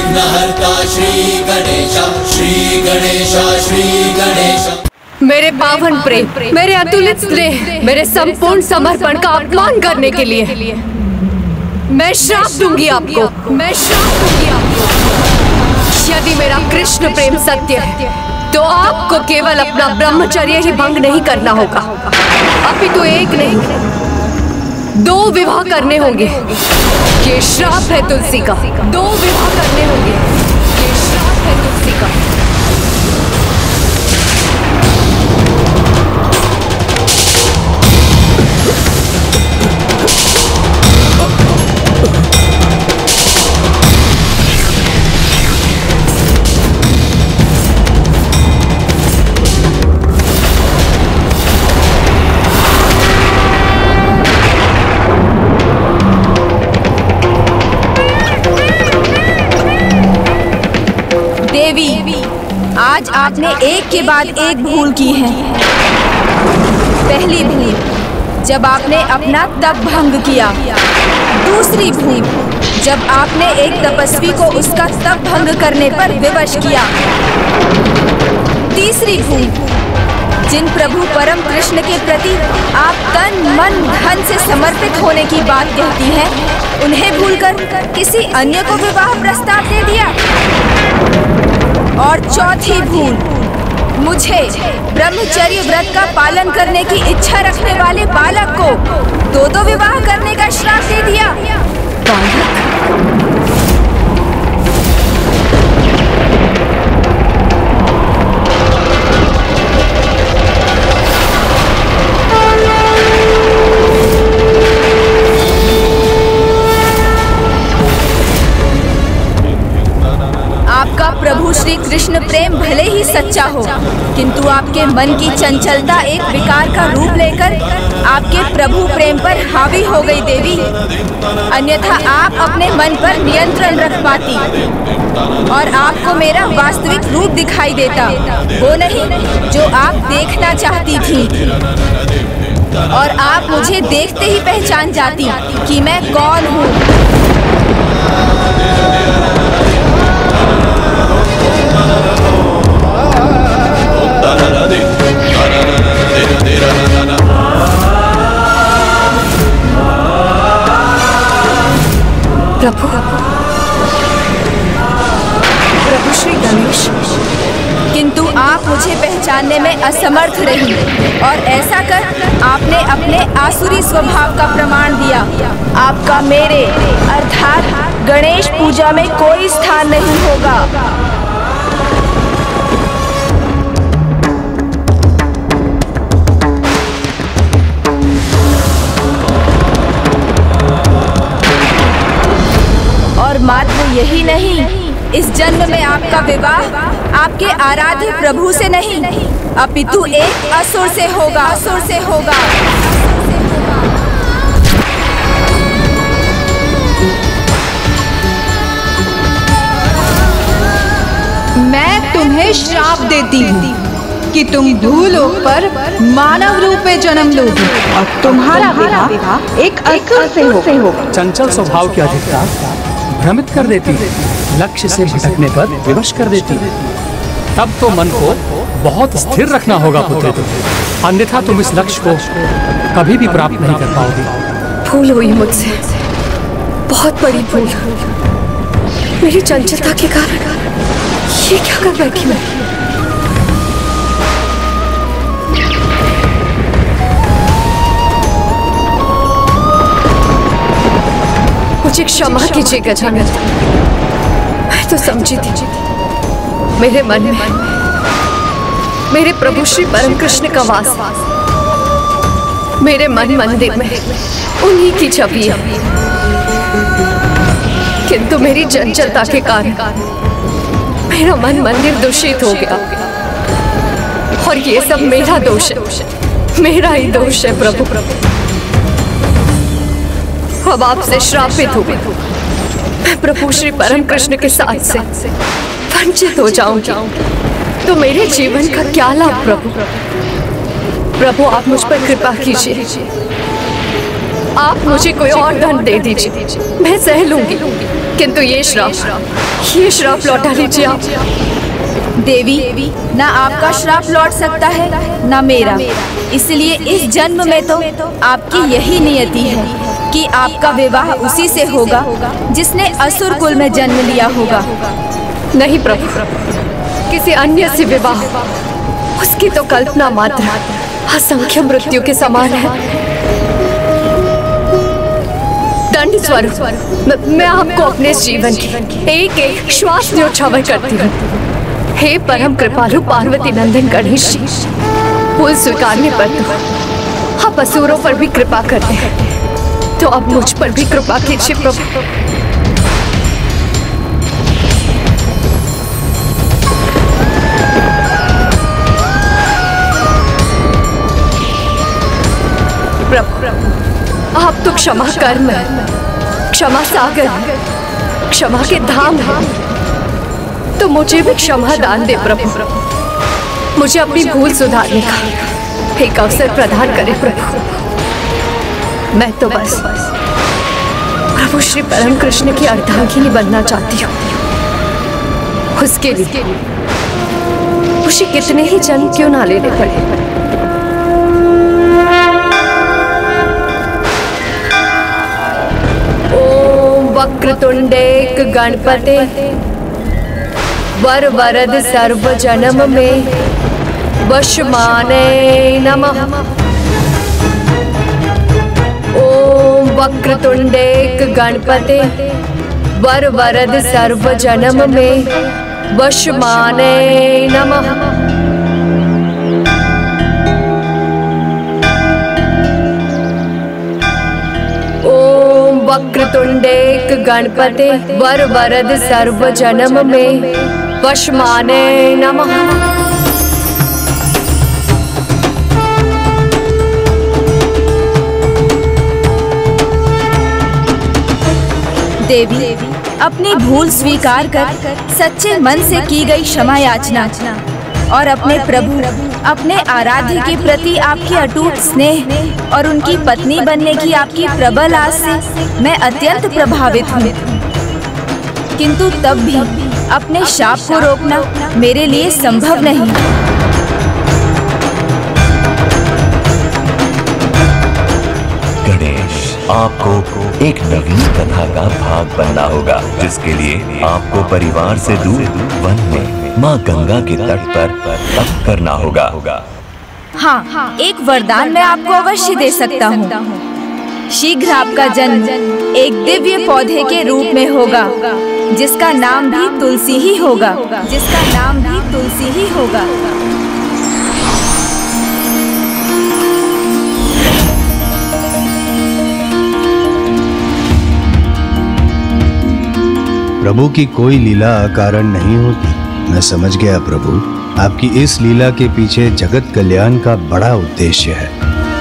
विघ्नहर्ता श्री गणेशा, श्री गणेशा, श्री गणेशा। मेरे पावन प्रेम, मेरे अतुलित स्नेह, मेरे संपूर्ण समर्पण का अपमान करने के लिए मैं श्राप दूंगी आपको, मैं श्राप दूंगी आपको। यदि मेरा कृष्ण प्रेम सत्य है तो आपको केवल अपना ब्रह्मचर्य ही भंग नहीं करना होगा, अपितु एक नहीं 2 विवाह करने होंगे। ये श्राप है तुलसी का, 2 विवाह करने होंगे। ये श्राप है तुलसी का। आज आपने एक के बाद एक भूल की है। पहली भूल, जब आपने अपना तप भंग किया। दूसरी भूल, जब आपने एक तपस्वी को उसका तप भंग करने पर विवश किया। तीसरी भूल, जिन प्रभु परम कृष्ण के प्रति आप तन मन धन से समर्पित होने की बात कहती हैं, उन्हें भूलकर किसी अन्य को विवाह प्रस्ताव दे दिया। और चौथी भूल, मुझे ब्रह्मचर्य व्रत का पालन करने की इच्छा रखने वाले बालक को 2 विवाह करने का श्राप दे दिया। आपका प्रभु श्री कृष्ण प्रेम भले ही सच्चा हो, किंतु आपके मन की चंचलता एक विकार का रूप लेकर आपके प्रभु प्रेम पर हावी हो गई देवी। अन्यथा आप अपने मन पर नियंत्रण रख पाती और आपको मेरा वास्तविक रूप दिखाई देता, वो नहीं जो आप देखना चाहती थी। और आप मुझे देखते ही पहचान जाती कि मैं कौन हूँ। प्रभु श्री गणेश, किंतु आप मुझे पहचानने में असमर्थ रही और ऐसा कर आपने अपने आसुरी स्वभाव का प्रमाण दिया। आपका मेरे अर्थात गणेश पूजा में कोई स्थान नहीं होगा। और मात्र यही नहीं, इस जन्म में आपका विवाह आपके आराध्य प्रभु से नहीं, अपितु एक असुर से होगा, असुर से होगा। मैं तुम्हें श्राप देती हूँ कि तुम भूलोक पर मानव रूप में जन्म लोगी और तुम्हारा विवाह एक असुर से होगा। चंचल स्वभाव की अधिकता भ्रमित कर देती है, लक्ष्य से भटकने पर विवश कर देती है। तब तो मन को बहुत स्थिर रखना होगा पुत्र, अन्यथा तुम इस लक्ष्य को कभी भी प्राप्त नहीं कर पाओगे। भूल हुई मुझसे, बहुत बड़ी भूल। मेरी चंचलता के कारण ये क्या कर बैठी मैं। मुझे क्षमा कीजिए गजानन, मैं तो समझी थी मेरे मन में मेरे प्रभु श्री परम कृष्ण का वास, मेरे मन मंदिर में उन्हीं की छवि है। किंतु मेरी चंचलता के कारण मेरा मन मंदिर दूषित हो गया और ये सब मेरा दोष है, मेरा ही दोष है प्रभु। अब आपसे श्रापित हो गई, मैं प्रभु श्री परम कृष्ण के साथ से वंचित हो जाऊंगी तो मेरे जीवन का क्या लाभ प्रभु। प्रभु आप मुझ पर कृपा कीजिए, आप मुझे कोई और धन दे दीजिए, मैं सह लूंगी, किंतु ये श्राप लौटा लीजिए आप। देवी, ना आपका श्राप लौट सकता है ना मेरा। इसलिए इस जन्म में तो आपकी यही नियति है कि आपका विवाह उसी से होगा जिसने असुर कुल में जन्म लिया होगा। नहीं प्रभु, किसी अन्य से विवाह, उसकी तो कल्पना मात्र असंख्य मृत्यु के समान है। दंड स्वरूप मैं आपको अपने जीवन की एक एक श्वास न्योछावर करती हूँ। हे परम कृपालु पार्वती नंदन गणेश जी, फूल स्वीकारने पर तो आप असुरों पर भी कृपा करते हैं, तो अब मुझ पर भी कृपा कीजिए प्रभु। प्रभु, आप तो क्षमा कर्म है, क्षमा सागर, क्षमा के धाम है, तो मुझे भी क्षमा दान दे प्रभु। मुझे अपनी भूल सुधारने का एक अवसर प्रदान करे प्रभु। मैं तो बस प्रभु श्री परम कृष्ण की अर्धांगिनी बनना चाहती हूँ। उसके लिए मुझे कितने ही जन्म क्यों ना लेने पड़े। ओम वक्रतुंडेक गणपते वर वरद सर्व जन्म में वशमाने नमः। ओम वक्रतुंडेक गणपते वर वरद सर्व जन्म में वशमाने नमः। ओम वक्रतुंडेक गणपते वर वरद सर्व जन्म में वशमाने नमः। देवी, अपनी भूल स्वीकार कर सच्चे मन से की गई क्षमा याचना और अपने प्रभु, अपने आराध्य के प्रति आपकी अटूट स्नेह और उनकी पत्नी बनने की आपकी प्रबल आस से मैं अत्यंत प्रभावित हूँ। किंतु तब भी अपने शाप को रोकना मेरे लिए संभव नहीं। गणेश, आपको एक नवीन कथा का भाग बनना होगा, जिसके लिए आपको परिवार से दूर वन में माँ गंगा के तट पर तप करना होगा। हाँ, एक वरदान मैं आपको अवश्य दे सकता हूँ। शीघ्र आपका जन्म एक दिव्य पौधे के रूप में होगा, जिसका नाम भी तुलसी ही होगा, जिसका नाम भी तुलसी ही होगा। प्रभु की कोई लीला अकारण नहीं होती। मैं समझ गया प्रभु, आपकी इस लीला के पीछे जगत कल्याण का बड़ा उद्देश्य है।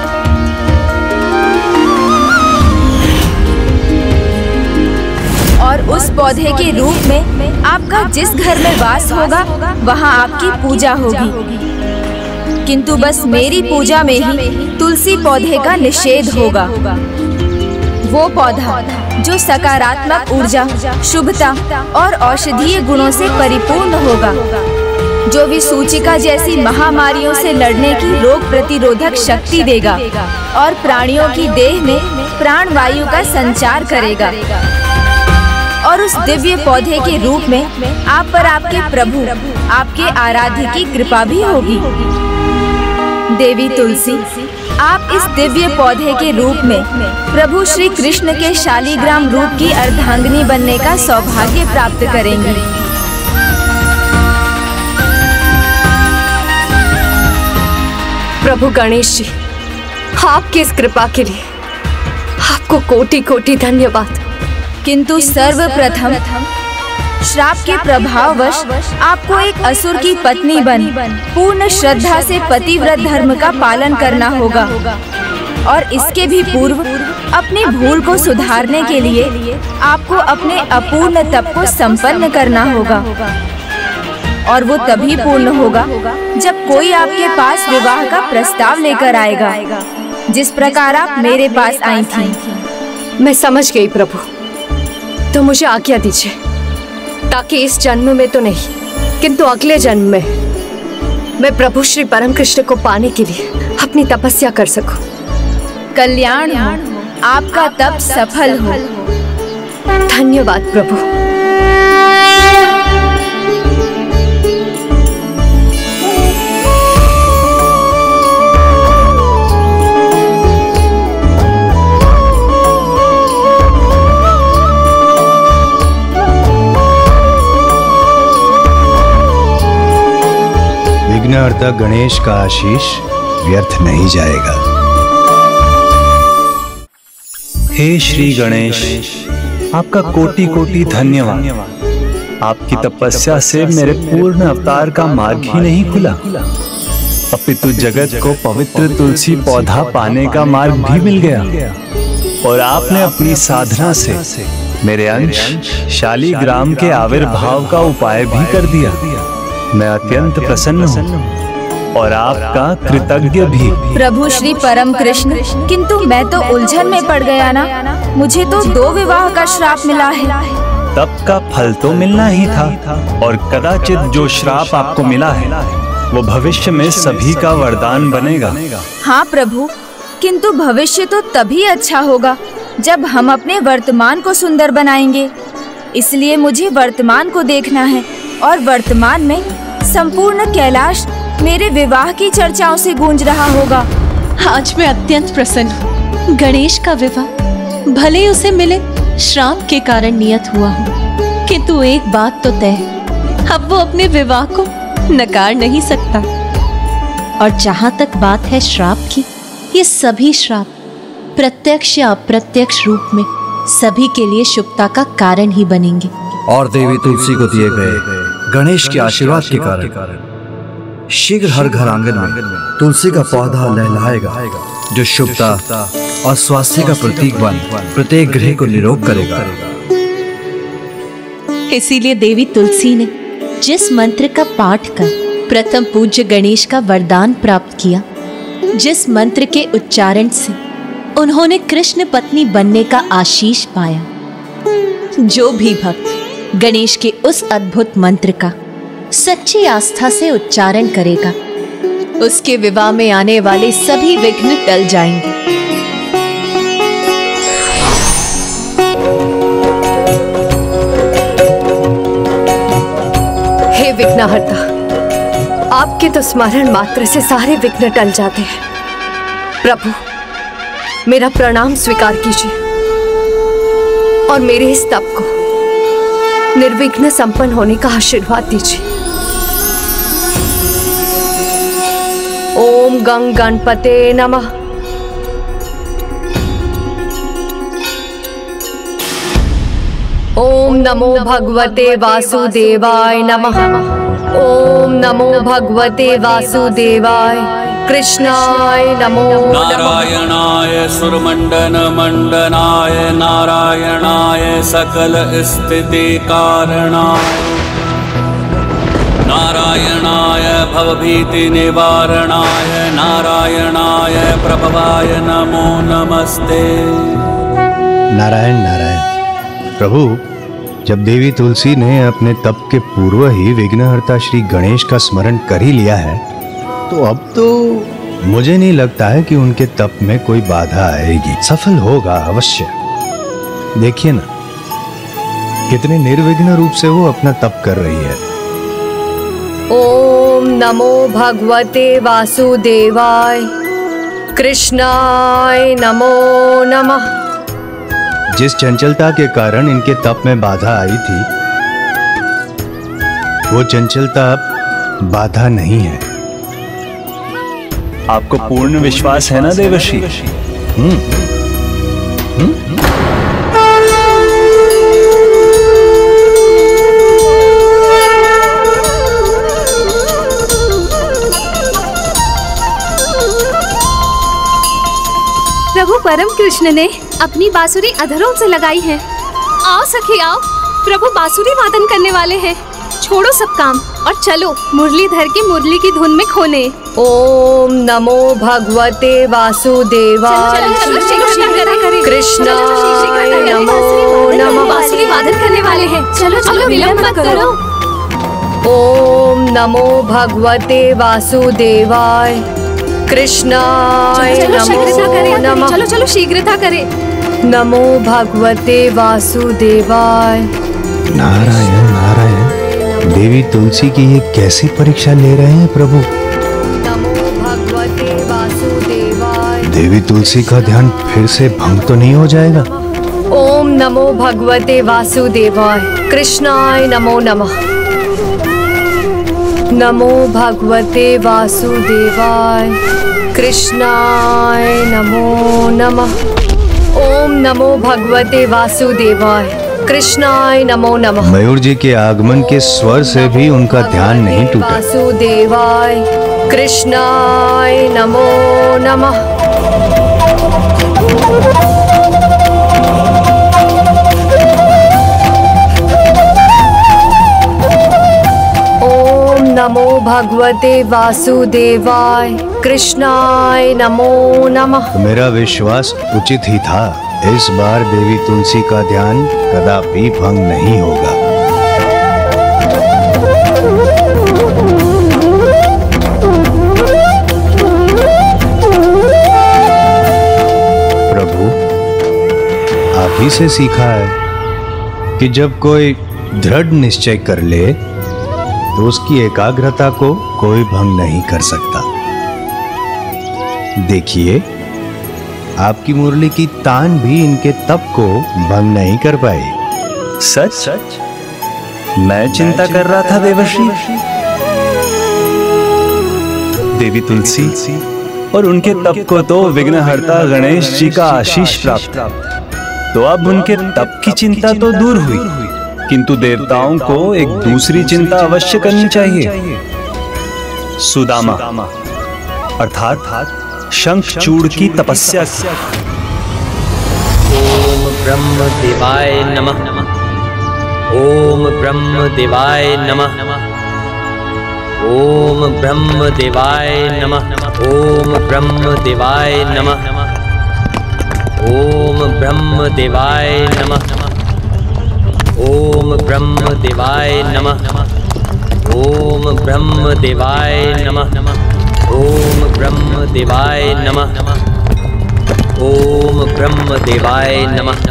और उस पौधे के रूप में आपका जिस घर में वास होगा वहाँ आपकी पूजा होगी। किंतु बस मेरी पूजा में ही तुलसी पौधे का निषेध होगा। वो पौधा जो सकारात्मक ऊर्जा, शुभता और औषधीय गुणों से परिपूर्ण होगा, जो विसूचिका जैसी महामारियों से लड़ने की रोग प्रतिरोधक शक्ति देगा और प्राणियों की देह में प्राण वायु का संचार करेगा। और उस दिव्य पौधे के रूप में आप पर आपके प्रभु, आपके आराध्य की कृपा भी होगी। देवी तुलसी, आप इस दिव्य पौधे के रूप में प्रभु श्री कृष्ण के शालीग्राम रूप की अर्धांगिनी बनने का सौभाग्य प्राप्त करेंगी। प्रभु गणेश जी, आपकी इस कृपा के लिए आपको कोटि कोटि धन्यवाद। किंतु सर्वप्रथम श्राप के प्रभाववश आपको एक असुर की पत्नी बन पूर्ण श्रद्धा से पतिव्रत धर्म का पालन करना होगा। और इसके भी पूर्व अपनी भूल को सुधारने के लिए आपको अपने अपूर्ण तप को संपन्न करना होगा। और वो तभी पूर्ण होगा जब कोई आपके पास विवाह का प्रस्ताव लेकर आएगा, जिस प्रकार आप मेरे पास आई थी। मैं समझ गई प्रभु। तो मुझे आज्ञा दीजिए, ताकि इस जन्म में तो नहीं किंतु अगले जन्म में मैं प्रभु श्री परम कृष्ण को पाने के लिए अपनी तपस्या कर सकूं। कल्याण हो, आपका तप सफल हो। धन्यवाद प्रभु। विघ्नहर्ता गणेश का आशीष व्यर्थ नहीं जाएगा। हे श्री गणेश, आपका कोटि कोटि धन्यवाद। आपकी तपस्या से मेरे पूर्ण अवतार का मार्ग ही नहीं खुला, अपितु जगत को पवित्र तुलसी पौधा पाने का मार्ग भी मिल गया। और आपने अपनी साधना से मेरे अंश शालिग्राम के आविर्भाव का उपाय भी कर दिया। मैं अत्यंत प्रसन्न हूँ और आपका कृतज्ञ भी। प्रभु श्री परम कृष्ण, किंतु मैं तो उलझन में पड़ गया ना। मुझे तो 2 विवाह का श्राप मिला है। तब का फल तो मिलना ही था, और कदाचित जो श्राप आपको मिला है वो भविष्य में सभी का वरदान बनेगा। हाँ प्रभु, किंतु भविष्य तो तभी अच्छा होगा जब हम अपने वर्तमान को सुंदर बनाएंगे। इसलिए मुझे वर्तमान को देखना है, और वर्तमान में संपूर्ण कैलाश मेरे विवाह की चर्चाओं से गूंज रहा होगा। आज मैं अत्यंत प्रसन्न हूँ। गणेश का विवाह भले ही उसे मिले श्राप के कारण नियत हुआ हो, किंतु एक बात तो तय है, अब वो अपने विवाह को नकार नहीं सकता। और जहाँ तक बात है श्राप की, ये सभी श्राप प्रत्यक्ष या अप्रत्यक्ष रूप में सभी के लिए शुभता का कारण ही बनेंगे। और देवी तुलसी को दिए गए गणेश के आशीर्वाद के कारण शीघ्र हर घर आंगन में तुलसी का पौधा लहलहाएगा, जो शुभता और स्वास्थ्य का प्रतीक बन प्रत्येक गृह को निरोग करेगा। इसीलिए देवी तुलसी ने जिस मंत्र का पाठ कर प्रथम पूज्य गणेश का वरदान प्राप्त किया, जिस मंत्र के उच्चारण से उन्होंने कृष्ण पत्नी बनने का आशीष पाया, जो भी भक्त गणेश के उस अद्भुत मंत्र का सच्ची आस्था से उच्चारण करेगा, उसके विवाह में आने वाले सभी विघ्न टल जाएंगे। हे विघ्नहर्ता, आपके तो स्मरण मात्र से सारे विघ्न टल जाते हैं। प्रभु, मेरा प्रणाम स्वीकार कीजिए और मेरे इस तप को निर्विघ्न संपन्न होने का आशीर्वाद दीजिए। ओम गं गणपते नमः। ओम नमो भगवते वासुदेवाय नमः। ओम नमो भगवते वासुदेवाय कृष्णाय नमो नारायणाय सुरमंडन मंडनाय नारायणाय सकल स्थिति कारणाय नारायणाय भवभीति निवारणाय नारायणाय प्रभवाय नमो नमस्ते। नारायण नारायण। प्रभु, जब देवी तुलसी ने अपने तप के पूर्व ही विघ्नहर्ता श्री गणेश का स्मरण कर ही लिया है, तो अब तो मुझे नहीं लगता है कि उनके तप में कोई बाधा आएगी। सफल होगा अवश्य। देखिए ना, कितने निर्विघ्न रूप से वो अपना तप कर रही है। ओम नमो भगवते वासुदेवाय कृष्णाय नमो नमः। जिस चंचलता के कारण इनके तप में बाधा आई थी, वो चंचलता अब बाधा नहीं है। आपको पूर्ण विश्वास है ना देवर्षि? प्रभु परम कृष्ण ने अपनी बांसुरी अधरों से लगाई है। आओ सखी आओ, प्रभु बांसुरी वादन करने वाले हैं। छोड़ो सब काम और चलो मुरलीधर की मुरली की धुन में खोने। ओम नमो भगवते वासुदेवाय कृष्णाय नमो नमः। बांसुरी वादन करने वाले हैं, चलो चलो विलंब मत करो। ओम नमो भगवते वासुदेवाय कृष्णाय नमो नमः। चलो चलो शीघ्रता करें। नमो भगवते वासुदेवाय। नारायण नारायण, देवी तुलसी की ये कैसी परीक्षा ले रहे हैं प्रभु? नमो भगवते वासुदेवाय। देवी तुलसी का ध्यान फिर से भंग तो नहीं हो जाएगा? ओम नमो भगवते वासुदेवाय कृष्णाय नमो नमः। नमो भगवते वासुदेवाय कृष्णाय नमो नमः। ओम नमो भगवते वासुदेवाय कृष्णाय नमो नमः। मयूर जी के आगमन के स्वर से भी उनका ध्यान नहीं टूटा। वासुदेवाय कृष्णाय नमो नमः। ओम नमो भगवते वासुदेवाय कृष्णाय नमो नमः। मेरा विश्वास उचित ही था। इस बार देवी तुलसी का ध्यान कदापि भंग नहीं होगा। प्रभु, आप ही से सीखा है कि जब कोई दृढ़ निश्चय कर ले तो उसकी एकाग्रता को कोई भंग नहीं कर सकता। देखिए, आपकी मुरली की तान भी इनके तप को भंग नहीं कर पाई। सच सच मैं चिंता कर रहा था देवर्षि। देवी तुलसी और उनके तप को तो विघ्नहर्ता गणेश जी का आशीष प्राप्त, तो अब उनके तप की चिंता तो दूर हुई, किंतु देवताओं को एक दूसरी चिंता अवश्य करनी चाहिए। सुदामा अर्थात शंखचूड़ की तपस्या। ओम ब्रह्म देवाय नमः। ओम ब्रह्म देवाय नमः। ओम ब्रह्म देवाय नमः। ओम ब्रह्म देवाय नमः। ओम ब्रह्म देवाय नमः। ओम ब्रह्म देवाय नमः। ओम ब्रह्म देवाय नमः। ओम ब्रह्म देवाय नमः। ओम ब्रह्म देवाय नमः।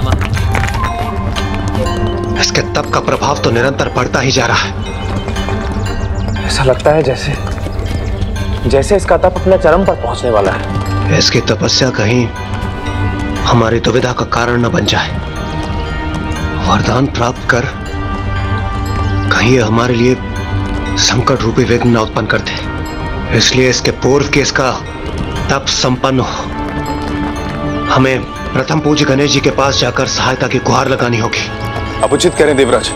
इसके तप का प्रभाव तो निरंतर बढ़ता ही जा रहा है। ऐसा लगता है जैसे इसका तप अपने चरम पर पहुंचने वाला है। इसकी तपस्या कहीं हमारी दुविधा का कारण न बन जाए। वरदान प्राप्त कर कहीं ये हमारे लिए संकट रूपी विघ्न न उत्पन्न कर दे। इसलिए इसके पूर्व के इसका तप संपन्न हो, हमें प्रथम पूज्य गणेश जी के पास जाकर सहायता की गुहार लगानी होगी। आप उचित करें देवराज।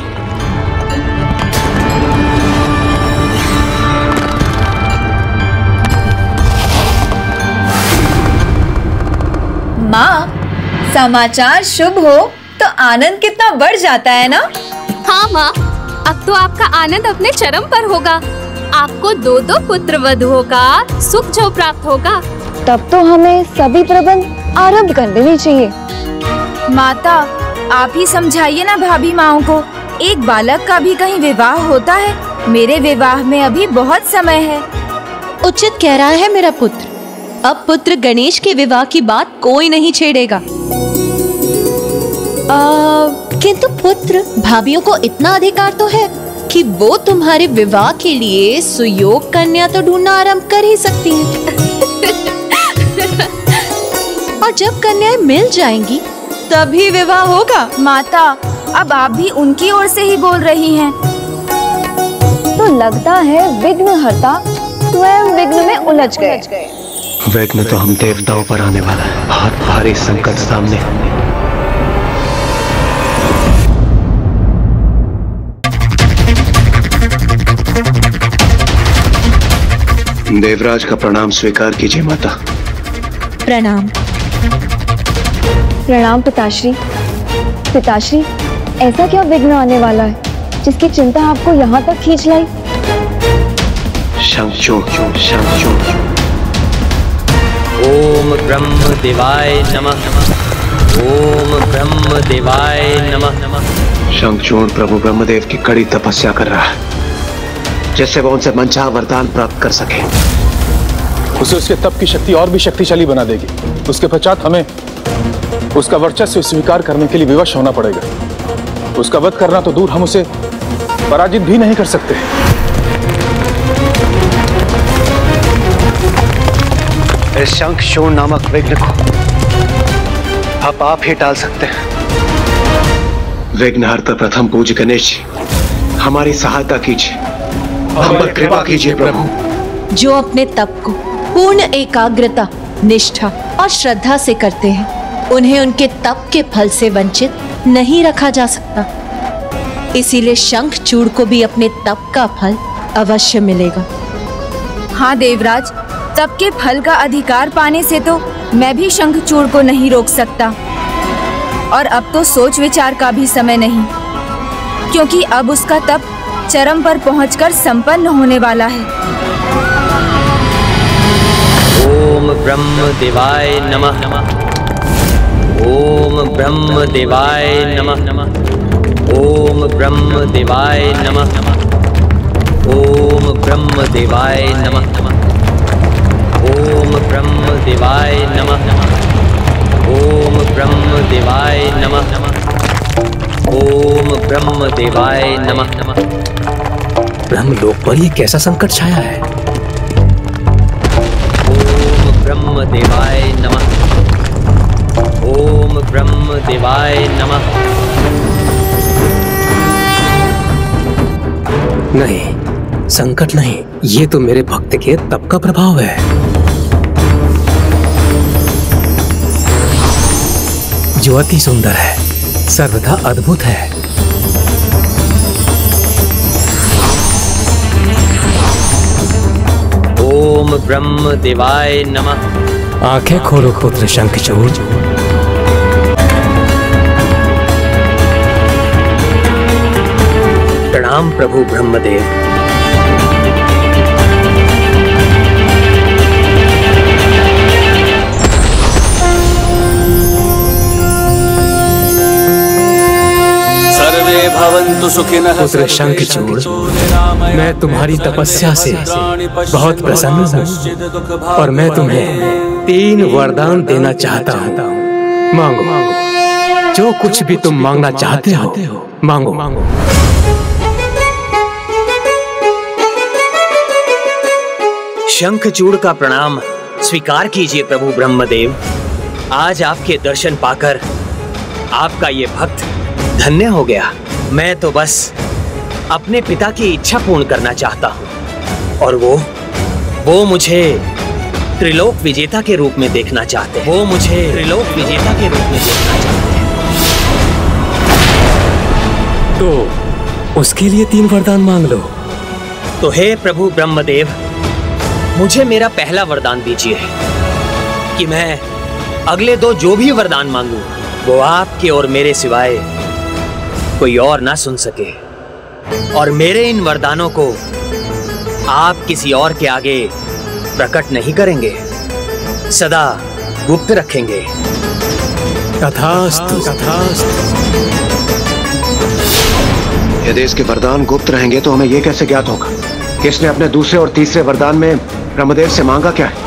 माँ, समाचार शुभ हो तो आनंद कितना बढ़ जाता है ना? हाँ माँ, अब तो आपका आनंद अपने चरम पर होगा। आपको 2 पुत्र वधुओं का सुख जो प्राप्त होगा। तब तो हमें सभी प्रबंध आरंभ कर देने चाहिए। माता, आप ही समझाइए ना भाभी माओ को। एक बालक का भी कहीं विवाह होता है। मेरे विवाह में अभी बहुत समय है। उचित कह रहा है मेरा पुत्र। अब पुत्र गणेश के विवाह की बात कोई नहीं छेड़ेगा। किंतु पुत्र भाभियों को इतना अधिकार तो है कि वो तुम्हारे विवाह के लिए सुयोग कन्या तो ढूंढना आरंभ कर ही सकती हैं। और जब कन्याएं मिल जाएंगी तभी विवाह होगा। माता, अब आप भी उनकी ओर से ही बोल रही हैं। तो लगता है विघ्नहर्ता स्वयं विघ्न में उलझ गए। विघ्न तो हम देवताओं पर आने वाला है। बहुत भारी संकट सामने। देवराज का प्रणाम स्वीकार कीजिए माता। प्रणाम। प्रणाम पिताश्री। पिताश्री, ऐसा क्या विघ्न आने वाला है? जिसकी चिंता आपको यहाँ तक खींच लाई? ओम ब्रह्म देवाय नमः। ओम ब्रह्म देवाय नमः। शंखचूर्ण प्रभु ब्रह्मदेव की कड़ी तपस्या कर रहा है, जिससे वो उनसे मनचाहा वरदान प्राप्त कर सके। उसे उसके तप की शक्ति और भी शक्तिशाली बना देगी। उसके पश्चात हमें उसका वर्चस्व स्वीकार करने के लिए विवश होना पड़ेगा। उसका वध करना तो दूर, हम उसे पराजित भी नहीं कर सकते। इस शंखचूर्ण नामक विघ्न को अब आप ही टाल सकते हैं। विघ्नहर्ता प्रथम पूज्य गणेश जी, हमारी सहायता कीजिए, हम पर कृपा कीजिए प्रभु। जो अपने तप को पूर्ण एकाग्रता, निष्ठा और श्रद्धा से करते हैं, उन्हें उनके तप के फल से वंचित नहीं रखा जा सकता। इसीलिए शंखचूड़ को भी अपने तप का फल अवश्य मिलेगा। हाँ देवराज, तप के फल का अधिकार पाने से तो मैं भी शंखचूड़ को नहीं रोक सकता। और अब तो सोच विचार का भी समय नहीं, क्योंकि अब उसका तप चरम पर पहुंचकर संपन्न होने वाला है। ओम ब्रह्म देवाय नमः। ओम ब्रह्म देवाय नमः। ओम ब्रह्म देवाय नमः। ओम ब्रह्म देवाय नमः। ओम ब्रह्म देवाय नमः। ओम ब्रह्म देवाय नमः। ओम ब्रह्म देवाय नमः। ब्रह्मलोक पर ये कैसा संकट छाया है? ओम ब्रह्म देवाय नमः। ओम ब्रह्म देवाय नमः। नहीं, संकट नहीं, ये तो मेरे भक्त के तप का प्रभाव है, जो अति सुंदर है, सर्वथा अद्भुत है। ओम ब्रह्म देवाय नमः। आंखें खोलो पुत्र शंखचूड़। प्रणाम प्रभु ब्रह्मदेव। भवन्तु सुखिनः। पुत्र शंखचूड़, मैं तुम्हारी तपस्या से बहुत प्रसन्न हूँ और मैं तुम्हें 3 वरदान देना चाहता हूँ। मांगो, जो कुछ भी तुम मांगना चाहते हो मांगो। शंखचूड़ का प्रणाम स्वीकार कीजिए प्रभु ब्रह्मदेव। आज आपके दर्शन पाकर आपका ये भक्त धन्य हो गया। मैं तो बस अपने पिता की इच्छा पूर्ण करना चाहता हूँ और वो मुझे त्रिलोक विजेता के रूप में देखना चाहते हैं। वो मुझे त्रिलोक विजेता के रूप में देखना चाहते हैं। तो उसके लिए 3 वरदान मांग लो। तो हे प्रभु ब्रह्मदेव, मुझे मेरा पहला वरदान दीजिए कि मैं अगले 2 जो भी वरदान मांगू वो आपके और मेरे सिवाय कोई और ना सुन सके, और मेरे इन वरदानों को आप किसी और के आगे प्रकट नहीं करेंगे, सदा गुप्त रखेंगे। तथास्तु, तथास्तु। यदि इसके वरदान गुप्त रहेंगे तो हमें यह कैसे ज्ञात होगा कि इसने अपने दूसरे और तीसरे वरदान में ब्रह्मदेव से मांगा क्या है?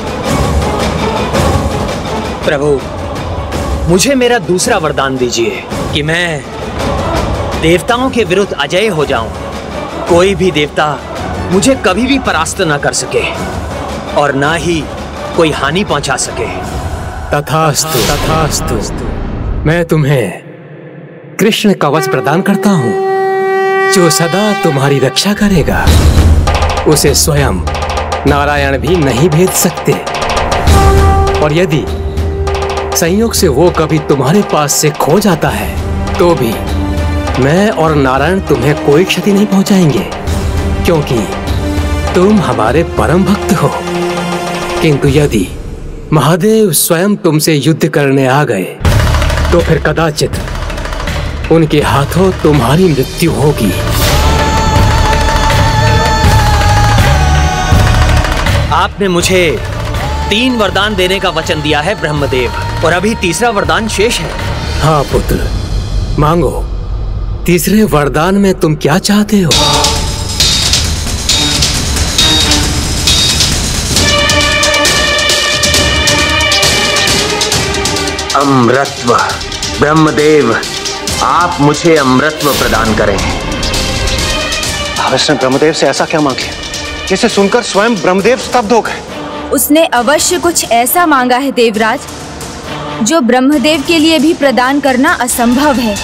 प्रभु, मुझे मेरा दूसरा वरदान दीजिए कि मैं देवताओं के विरुद्ध अजय हो जाऊं। कोई भी देवता मुझे कभी भी परास्त ना कर सके और ना ही कोई हानि पहुंचा सके। तथास्तु, तथास्तु। मैं तुम्हें कृष्ण कवच प्रदान करता हूँ, जो सदा तुम्हारी रक्षा करेगा। उसे स्वयं नारायण भी नहीं भेज सकते, और यदि संयोग से वो कभी तुम्हारे पास से खो जाता है तो भी मैं और नारायण तुम्हें कोई क्षति नहीं पहुंचाएंगे, क्योंकि तुम हमारे परम भक्त हो। किंतु यदि महादेव स्वयं तुमसे युद्ध करने आ गए तो फिर कदाचित उनके हाथों तुम्हारी मृत्यु होगी। आपने मुझे 3 वरदान देने का वचन दिया है ब्रह्मदेव, और अभी तीसरा वरदान शेष है। हाँ पुत्र, मांगो। तीसरे वरदान में तुम क्या चाहते हो? अमृतत्व। ब्रह्मदेव, आप मुझे अमृतत्व प्रदान करें। उसने ब्रह्मदेव से ऐसा क्या मांग लिया जिसे सुनकर स्वयं ब्रह्मदेव स्तब्ध हो गए? उसने अवश्य कुछ ऐसा मांगा है देवराज, जो ब्रह्मदेव के लिए भी प्रदान करना असंभव है।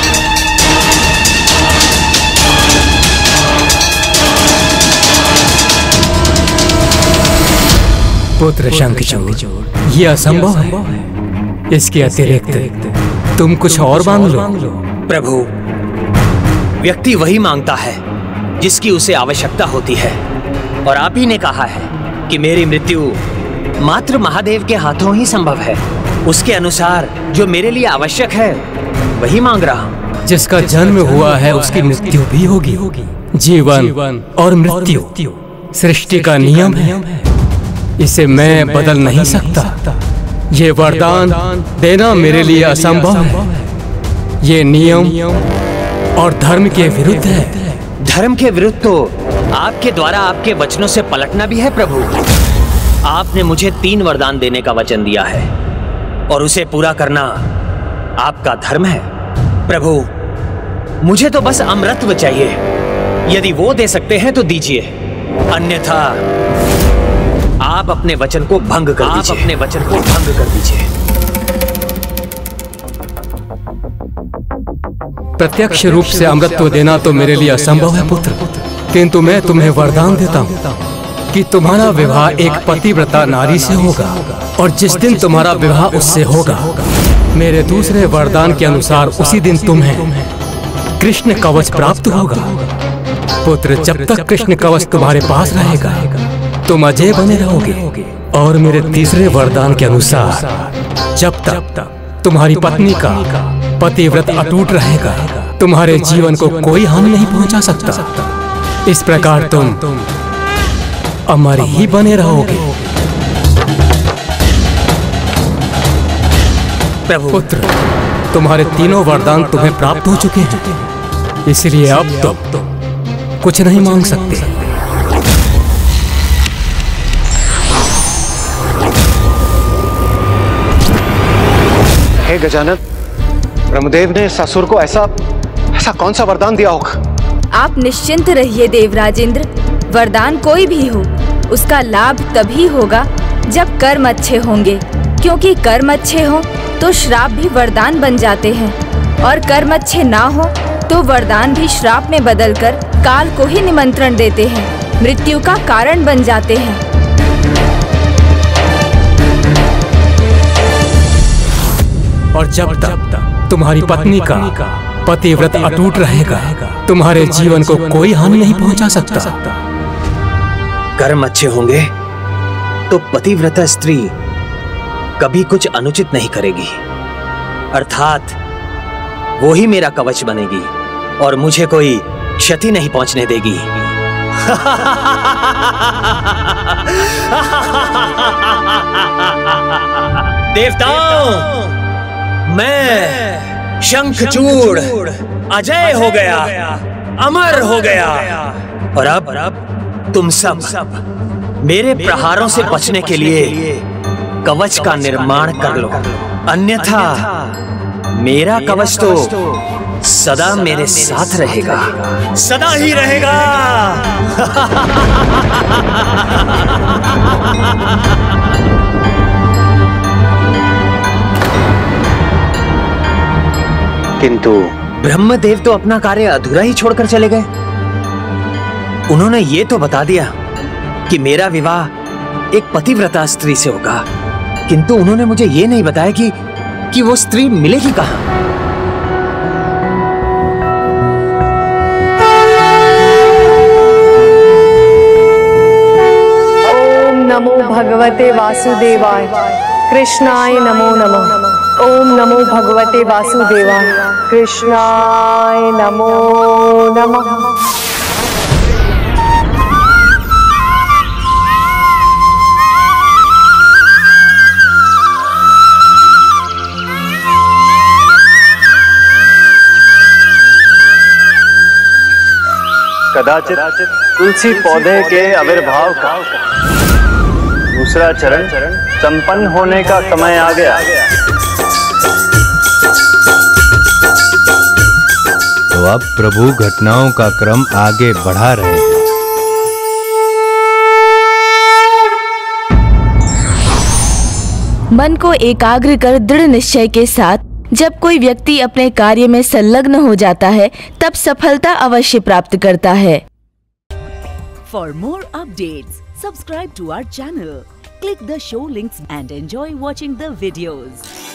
पुत्र शंखचूड़, ये असंभव है। इसके अतिरिक्त तुम कुछ और मांग लो। प्रभु, व्यक्ति वही मांगता है जिसकी उसे आवश्यकता होती है, और आप ही ने कहा है कि मेरी मृत्यु मात्र महादेव के हाथों ही संभव है। उसके अनुसार जो मेरे लिए आवश्यक है वही मांग रहा हूँ। जिसका जन्म हुआ है उसकी मृत्यु भी होगी। जीवन और मृत्यु सृष्टि का नियम है, इसे मैं बदल नहीं सकता। ये वरदान देना मेरे लिए असंभव है। ये नियम और धर्म के विरुद्ध है। धर्म के विरुद्ध तो आपके द्वारा आपके वचनों से पलटना भी है प्रभु। आपने मुझे 3 वरदान देने का वचन दिया है, और उसे पूरा करना आपका धर्म है। प्रभु, मुझे तो बस अमृतत्व चाहिए। यदि वो दे सकते हैं तो दीजिए, अन्यथा आप अपने वचन को भंग कर दीजिए। प्रत्यक्ष रूप से अमृतत्व देना तो मेरे लिए असंभव है पुत्र, किंतु मैं तुम्हें वरदान देता हूँ कि तुम्हारा विवाह एक पतिव्रता नारी से होगा, और जिस दिन तुम्हारा विवाह उससे होगा, मेरे दूसरे वरदान के अनुसार उसी दिन तुम्हें कृष्ण कवच प्राप्त होगा। पुत्र, जब तक कृष्ण कवच तुम्हारे पास रहेगा तुम अजय बने रहोगे, और मेरे तीसरे वरदान के अनुसार जब तक तुम्हारी पत्नी का पतिव्रत अटूट रहेगा, तुम्हारे जीवन को कोई हानि नहीं पहुंचा सकता। इस प्रकार तुम अमर ही बने रहोगे। प्रभु, पुत्र, तुम्हारे तीनों वरदान तुम्हें प्राप्त हो चुके हैं, इसलिए अब तुम कुछ नहीं मांग सकते। हे गजानन, ब्रह्मदेव ने ससुर को ऐसा कौन सा वरदान दिया होगा? आप निश्चिंत रहिए देवराजेंद्र, वरदान कोई भी हो, उसका लाभ तभी होगा जब कर्म अच्छे होंगे, क्योंकि कर्म अच्छे हो तो श्राप भी वरदान बन जाते हैं, और कर्म अच्छे ना हो तो वरदान भी श्राप में बदलकर काल को ही निमंत्रण देते हैं, मृत्यु का कारण बन जाते हैं। और जब तक तुम्हारी पत्नी का पतिव्रत अटूट रहेगा, तुम्हारे जीवन को कोई हानि नहीं पहुंचा सकता। कर्म अच्छे होंगे तो पतिव्रता स्त्री कभी कुछ अनुचित नहीं करेगी, अर्थात वो ही मेरा कवच बनेगी और मुझे कोई क्षति नहीं पहुंचने देगी। देवताओं, मैं शंखचूड़ अजय हो गया, अमर हो गया, और अब तुम सब मेरे प्रहारों से बचने के लिए कवच का निर्माण कर लो, अन्यथा मेरा कवच तो सदा मेरे साथ रहेगा, सदा ही रहेगा। किंतु ब्रह्मदेव तो अपना कार्य अधूरा ही छोड़कर चले गए। उन्होंने ये तो बता दिया कि मेरा विवाह एक पतिव्रता स्त्री से होगा, किंतु उन्होंने मुझे ये नहीं बताया कि वो स्त्री मिलेगी कहाँ। ओम नमो भगवते वासुदेवाय, कृष्णाय नमो नमः। ओम नमो भगवते वासुदेवाय, कृष्णाय नमो नमः। कदाचित तुलसी पौधे के आविर्भाव का दूसरा चरण संपन्न होने का समय आ गया। तो अब प्रभु घटनाओं का क्रम आगे बढ़ा रहे हैं। मन को एकाग्र कर दृढ़ निश्चय के साथ जब कोई व्यक्ति अपने कार्य में संलग्न हो जाता है तब सफलता अवश्य प्राप्त करता है। For more updates, subscribe to our channel, click the show links and enjoy watching the videos.